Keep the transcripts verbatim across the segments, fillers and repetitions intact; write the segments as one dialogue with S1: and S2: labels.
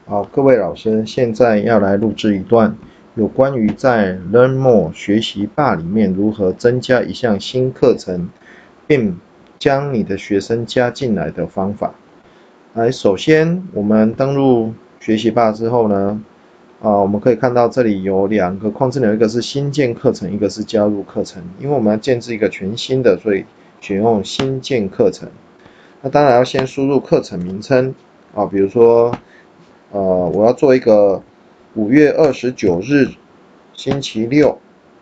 S1: 好，各位老师，现在要来录制一段有关于在 LearnMore 学习吧里面如何增加一项新课程，并将你的学生加进来的方法。来，首先我们登录学习吧之后呢，啊，我们可以看到这里有两个框置钮，一个是新建课程，一个是加入课程。因为我们要建置一个全新的，所以选用新建课程。那当然要先输入课程名称啊，比如说。呃，我要做一个五月二十九日星期六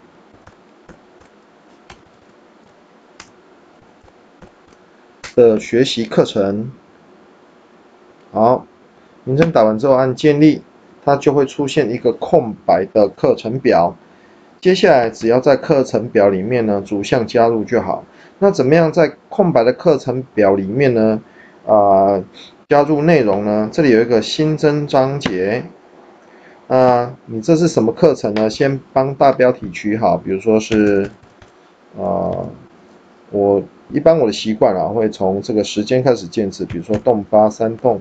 S1: 的学习课程。好，名称打完之后按建立，它就会出现一个空白的课程表。接下来只要在课程表里面呢，逐项加入就好。那怎么样在空白的课程表里面呢，啊、呃，加入内容呢？这里有一个新增章节。啊、呃，你这是什么课程呢？先帮大标题取好，比如说是，呃，我一般我的习惯啊，会从这个时间开始建置，比如说动八三动，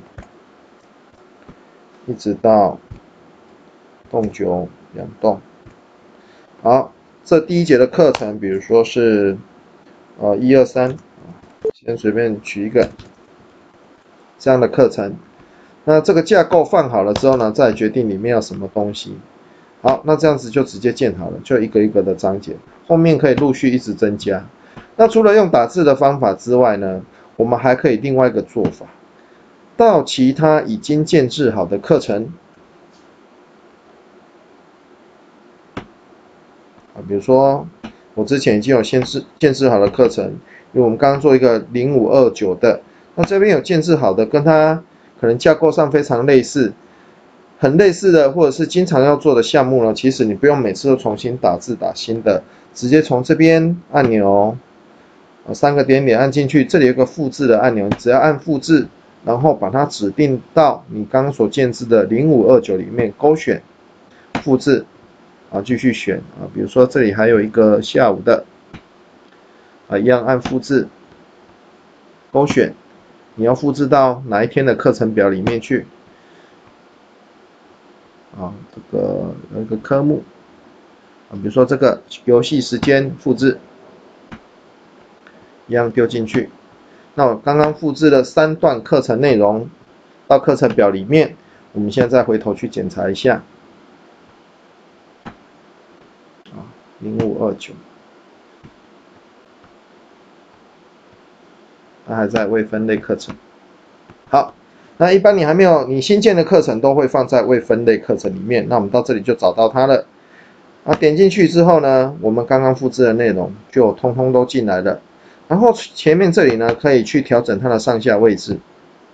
S1: 一直到动九两动。好，这第一节的课程，比如说是呃一二三，先随便取一个这样的课程。那这个架构放好了之后呢，再决定里面要什么东西。好，那这样子就直接建好了，就一个一个的章节，后面可以陆续一直增加。那除了用打字的方法之外呢，我们还可以另外一个做法，到其他已经建置好的课程啊，比如说我之前已经有先制建置好的课程，因为我们刚刚做一个零五二九的，那这边有建置好的，跟它可能架构上非常类似。很类似的，或者是经常要做的项目呢，其实你不用每次都重新打字打新的，直接从这边按钮，三个点点按进去，这里有个复制的按钮，只要按复制，然后把它指定到你刚刚所建置的零五二九里面勾选，复制，啊，继续选啊，比如说这里还有一个下午的，啊，一样按复制，勾选，你要复制到哪一天的课程表里面去。啊，这个有一个科目啊，比如说这个游戏时间复制，一样丢进去。那我刚刚复制了三段课程内容到课程表里面，我们现在再回头去检查一下。啊，零五二九，它还在未分类课程。好，那一般你还没有，你新建的课程都会放在未分类课程里面。那我们到这里就找到它了。啊，点进去之后呢，我们刚刚复制的内容就通通都进来了。然后前面这里呢，可以去调整它的上下位置，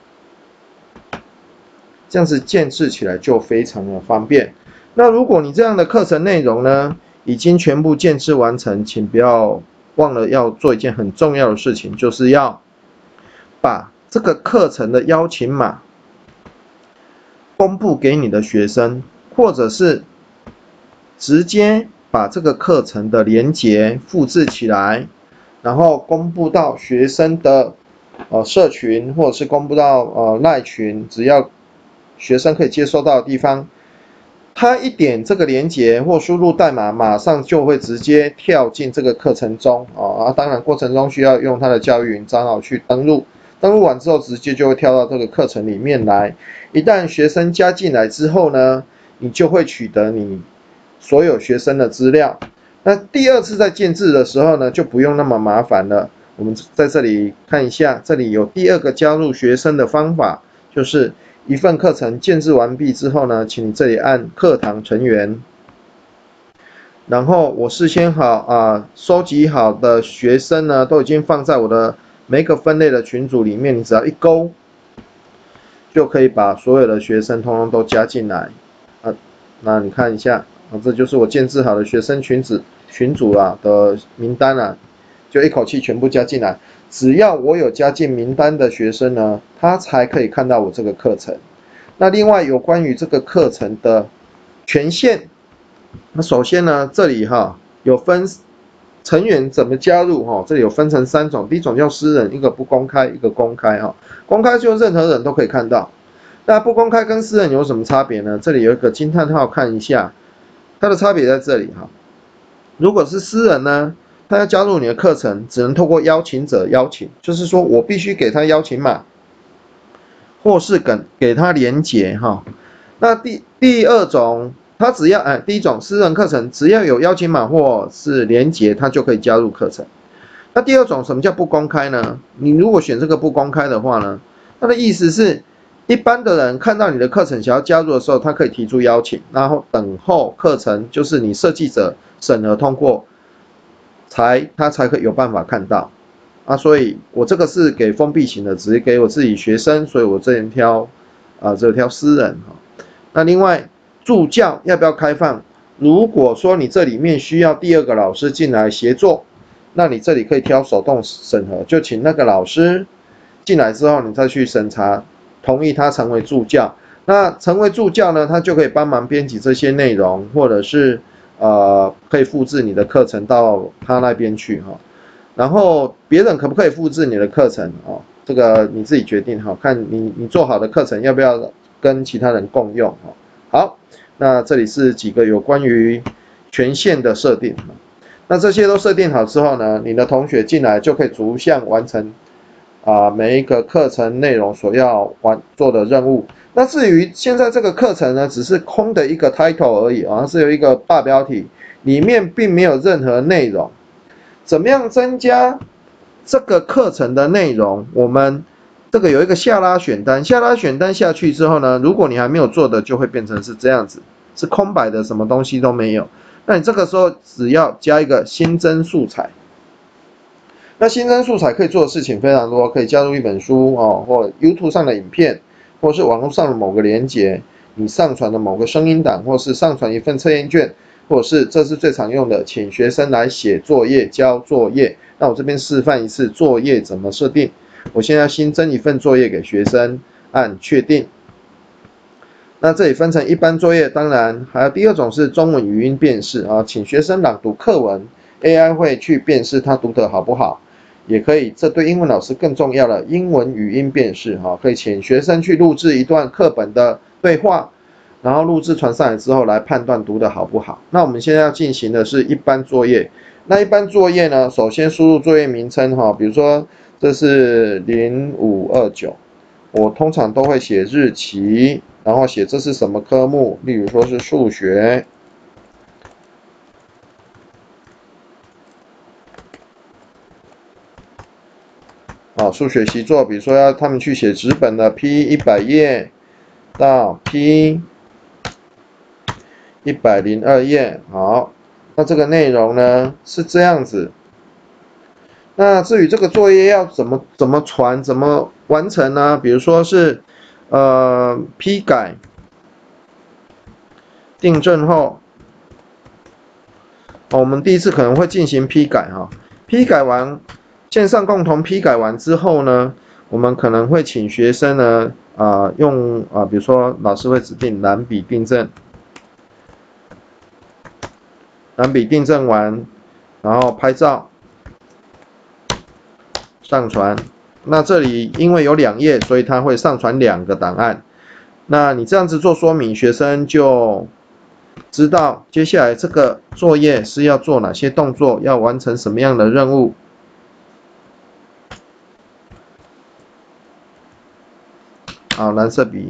S1: 这样子建置起来就非常的方便。那如果你这样的课程内容呢，已经全部建置完成，请不要忘了要做一件很重要的事情，就是要把这个课程的邀请码公布给你的学生，或者是直接把这个课程的连结复制起来，然后公布到学生的呃社群，或者是公布到呃赖群，只要学生可以接收到的地方，他一点这个连结或输入代码，马上就会直接跳进这个课程中啊。当然过程中需要用他的教育云账号去登录，登录完之后直接就会跳到这个课程里面来。一旦学生加进来之后呢，你就会取得你所有学生的资料。那第二次在建置的时候呢，就不用那么麻烦了。我们在这里看一下，这里有第二个加入学生的方法，就是一份课程建置完毕之后呢，请你这里按课堂成员，然后我事先好啊收集好的学生呢，都已经放在我的每个分类的群组里面，你只要一勾，就可以把所有的学生通通都加进来啊。那你看一下啊，这就是我建置好的学生群组群组啊的名单啊，就一口气全部加进来。只要我有加进名单的学生呢，他才可以看到我这个课程。那另外有关于这个课程的权限，那首先呢，这里哈有分成员怎么加入哈，这里有分成三种，第一种叫私人，一个不公开，一个公开哈。公开就任何人都可以看到， 那不公开跟私人有什么差别呢？这里有一个惊叹号，看一下，它的差别在这里哈。如果是私人呢，他要加入你的课程，只能透过邀请者邀请，就是说我必须给他邀请码，或是给给他连结哈。那第第二种，他只要哎，第一种私人课程只要有邀请码或是连结，他就可以加入课程。那第二种，什么叫不公开呢？你如果选这个不公开的话呢，它的意思是，一般的人看到你的课程想要加入的时候，他可以提出邀请，然后等候课程就是你设计者审核通过，才他才可以有办法看到。啊，所以我这个是给封闭型的，只是给我自己学生，所以我这边挑啊，这挑私人哈。那另外助教要不要开放？如果说你这里面需要第二个老师进来协作，那你这里可以挑手动审核，就请那个老师进来之后，你再去审查，同意他成为助教。那成为助教呢，他就可以帮忙编辑这些内容，或者是呃可以复制你的课程到他那边去哈。然后别人可不可以复制你的课程哦？这个你自己决定哈，看你你做好的课程要不要跟其他人共用哈。好，那这里是几个有关于权限的设定。那这些都设定好之后呢，你的同学进来就可以逐项完成啊、呃、每一个课程内容所要完做的任务。那至于现在这个课程呢，只是空的一个 title 而已啊，是有一个大标题，里面并没有任何内容。怎么样增加这个课程的内容？我们这个有一个下拉选单，下拉选单下去之后呢，如果你还没有做的，就会变成是这样子，是空白的，什么东西都没有。那你这个时候只要加一个新增素材，那新增素材可以做的事情非常多，可以加入一本书哦，或 YouTube 上的影片，或是网络上的某个连结，你上传的某个声音档，或是上传一份测验卷，或者是这是最常用的，请学生来写作业、交作业。那我这边示范一次作业怎么设定。我现在新增一份作业给学生，按确定。那这里分成一般作业，当然还有第二种是中文语音辨识啊，请学生朗读课文 ，A I 会去辨识他读得好不好，也可以，这对英文老师更重要了，英文语音辨识哈，可以请学生去录制一段课本的对话，然后录制传上来之后来判断读得好不好。那我们现在要进行的是一般作业，那一般作业呢，首先输入作业名称哈，比如说这是零五二九，我通常都会写日期。然后写这是什么科目，例如说是数学，啊，数学习作，比如说要他们去写纸本的 P 一百页到 P 一百零二页，好，那这个内容呢是这样子。那至于这个作业要怎么怎么传，怎么完成呢？比如说是。呃，批改、订正后，哦，我们第一次可能会进行批改哈。批改完，线上共同批改完之后呢，我们可能会请学生呢，啊、呃，用啊、呃，比如说老师会指定蓝笔订正，蓝笔订正完，然后拍照，上传。那这里因为有两页，所以它会上传两个档案。那你这样子做说明，学生就知道接下来这个作业是要做哪些动作，要完成什么样的任务。好，蓝色笔。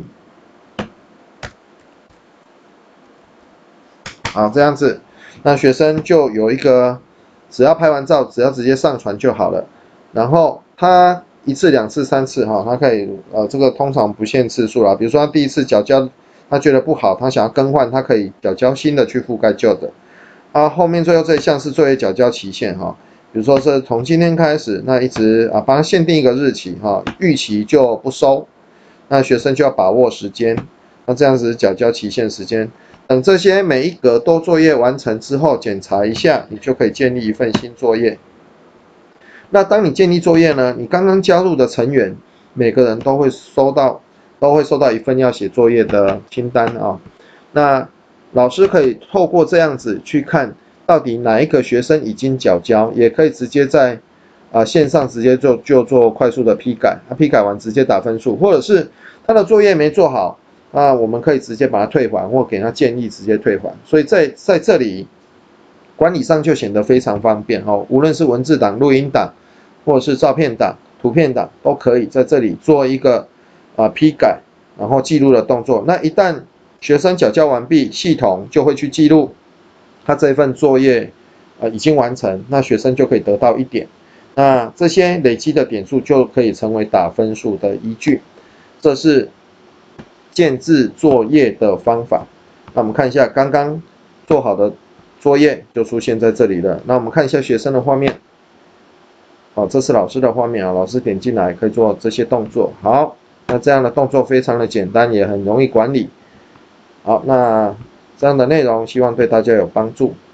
S1: 好，这样子，那学生就有一个，只要拍完照，只要直接上传就好了。然后他一次、两次、三次，哈，他可以，呃，这个通常不限次数啦。比如说他第一次缴交，他觉得不好，他想要更换，他可以缴交新的去覆盖旧的。啊，后面最后这一项是作业缴交期限，哈，比如说是从今天开始，那一直啊，帮他限定一个日期，哈，逾期就不收，那学生就要把握时间，那这样子缴交期限时间。等这些每一格都作业完成之后，检查一下，你就可以建立一份新作业。那当你建立作业呢，你刚刚加入的成员，每个人都会收到，都会收到一份要写作业的清单啊。那老师可以透过这样子去看，到底哪一个学生已经缴交，也可以直接在啊、呃、线上直接就就做快速的批改，啊批改完直接打分数，或者是他的作业没做好，啊，我们可以直接把它退还，或给他建议直接退还。所以在在这里管理上就显得非常方便哦，无论是文字档、录音档，或者是照片档、图片档，都可以在这里做一个啊批改，然后记录的动作。那一旦学生缴交完毕，系统就会去记录他这份作业呃已经完成，那学生就可以得到一点。那这些累积的点数就可以成为打分数的依据。这是建制作业的方法。那我们看一下刚刚做好的作业就出现在这里了。那我们看一下学生的画面。好，这是老师的画面啊，老师点进来可以做这些动作。好，那这样的动作非常的简单，也很容易管理。好，那这样的内容希望对大家有帮助。